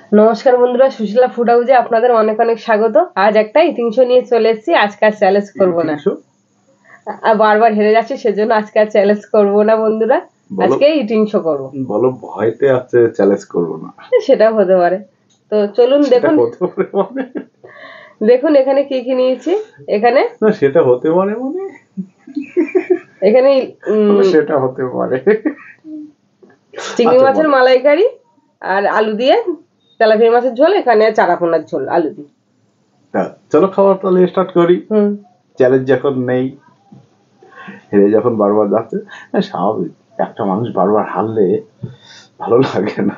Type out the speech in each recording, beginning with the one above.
নমস্কার বন্ধুরা, সুশীলা ফুড হাউসে আপনাদের অনেক অনেক স্বাগত। আজ একটা ইতিংশো নিয়ে চলে এসেছি। আজকে আর চ্যালেঞ্জ করবো না, আর বারবার হেরে যাচ্ছি, সেজন্য আজকে আর চ্যালেঞ্জ করবো না বন্ধুরা। আজকে ইটিংশো করবো। বলো ভয়তে আছে চ্যালেঞ্জ করবো না, সেটাও হতে পারে। তো চলুন দেখুন, দেখুন এখানে কি কি নিয়েছি। এখানে না সেটা হতে পারে মানে এখানে সেটা হতে পারে চিংড়ি মাছের মালাইকারি আর আলু দিয়ে তেলাপিয়া মাছের ঝোল, এখানে চারাপোনার ঝোল আলু দিয়ে। চলো খাবার তাহলে স্টার্ট করি। চ্যালেঞ্জ যখন নেই, হেরে যখন বারবার যাচ্ছে, স্বাভাবিক। একটা মানুষ বারবার হারলে ভালো লাগে না।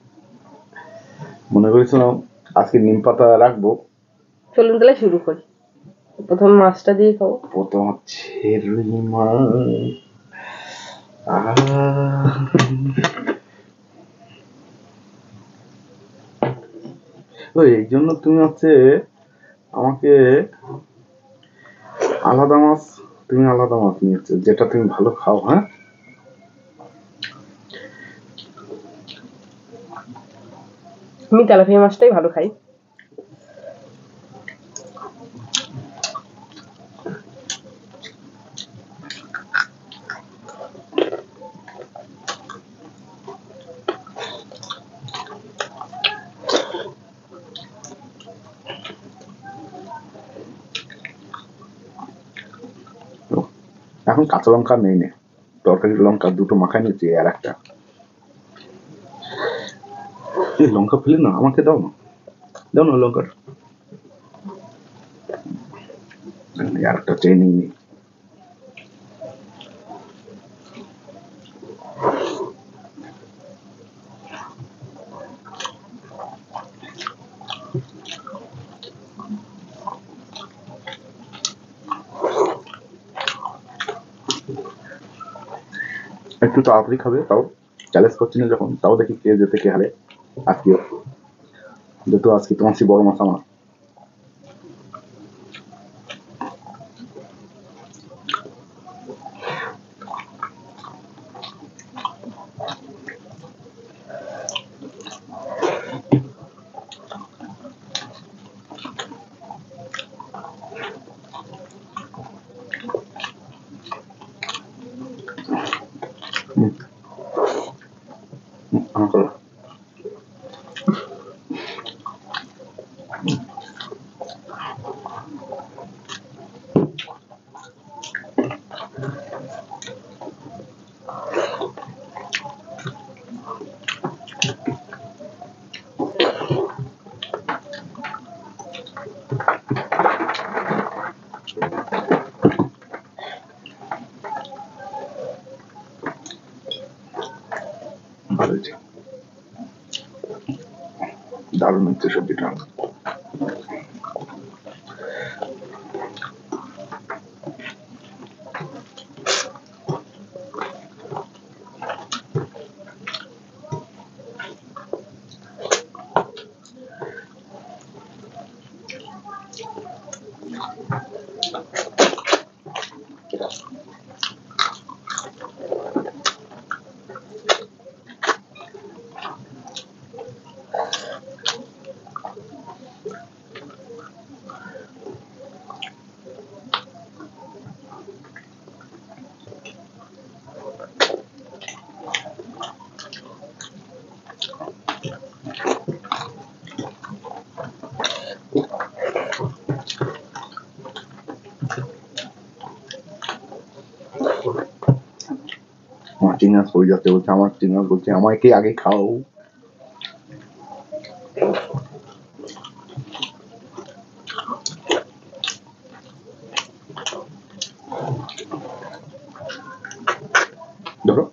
মনে করেছিলাম আজকে নিম পাতা রাখবো। চলুন তাহলে শুরু করি। প্রথম মাছটা দিয়ে খাবো। প্রথম হচ্ছে রুই মাছ। এই জন্য তুমি হচ্ছে আমাকে আলাদা মাছ, তুমি আলাদা মাছ নিয়েছো যেটা তুমি ভালো খাও। হ্যাঁ, আমি তেলাপিয়া মাছটাই ভালো খাই। এখন কাঁচা লঙ্কা নেই, নে তরকারি লঙ্কা দুটো মাখাই নিচ্ছি, আর একটা লঙ্কা ফেলে না, আমাকে দাও না, দাও না লঙ্কার, আর একটা চেয়ে নিই। একটু তাড়াতাড়ি খাবে, তাও চ্যালেঞ্জ করছি না যখন, তাও দেখি কে যেতে কে হারে। আজকেও যেহেতু আজকে তোমার সেই বড় মাছ আমার। দারুণ হচ্ছে সবজিটা। আমার চিংড়ি পড়ে যাচ্ছে, বলছে আমার চিংড়ি, বলছে আমাকে আগে খাও। ধরো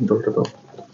জলটা তো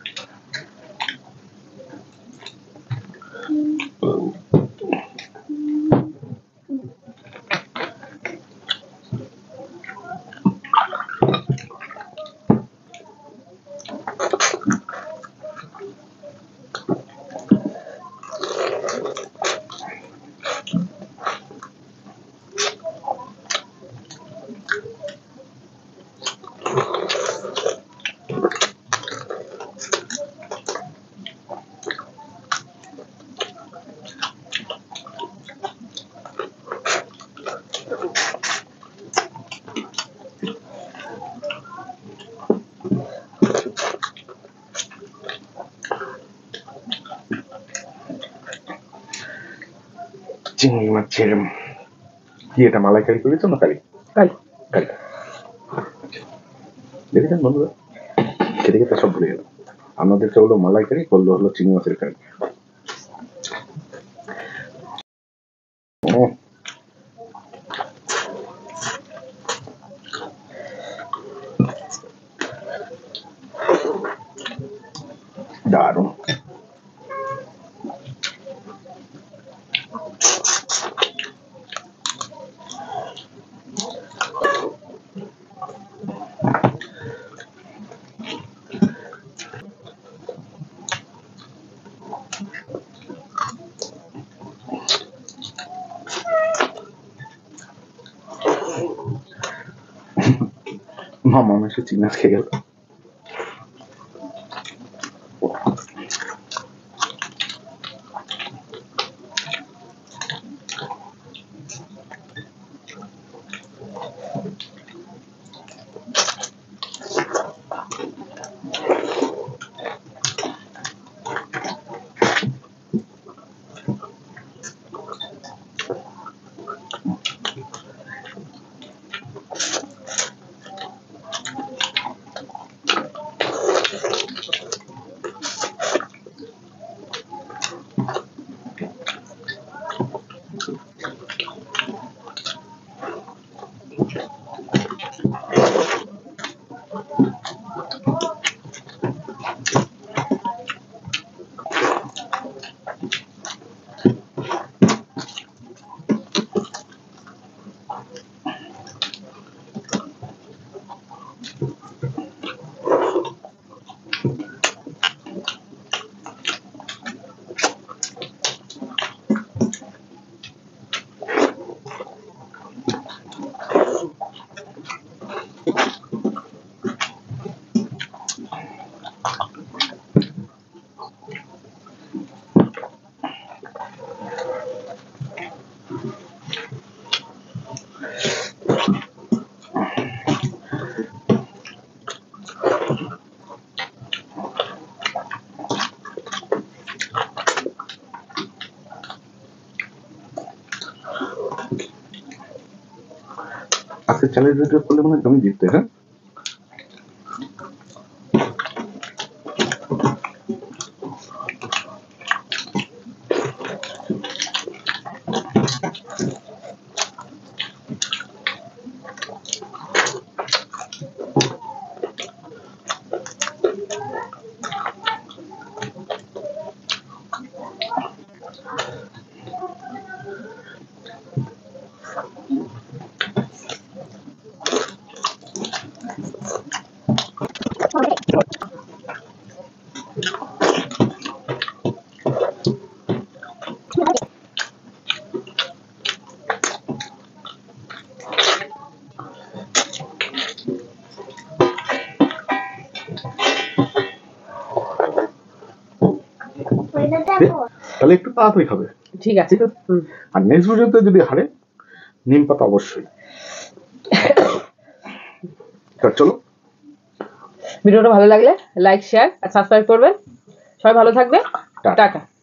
চিংড়ি মাছের কি এটা মালাইকারি করেছো না কারি? কারি কারি দেখেছেন বন্ধুরা, খেতে খেতে সব ভুলে গেল। আমাদেরকে হলো মালাইকারি, করলো হলো চিংড়ি মাছের কারি। দারুণ। মামা এসে চিংড়ি মাছ খেয়ে গেল। আজকে চ্যালেঞ্জ ভিডিও করলে মনে হয় তুমি জিততে। হ্যাঁ, তাহলে একটু তাড়াতাড়ি খাবে। ঠিক আছে। আর নেক্সট ভিডিওতে যদি হারে, নিম পাতা অবশ্যই। চলো, ভিডিওটা ভালো লাগলে লাইক, শেয়ার আর সাবস্ক্রাইব করবেন। সবাই ভালো থাকবে। টাটা।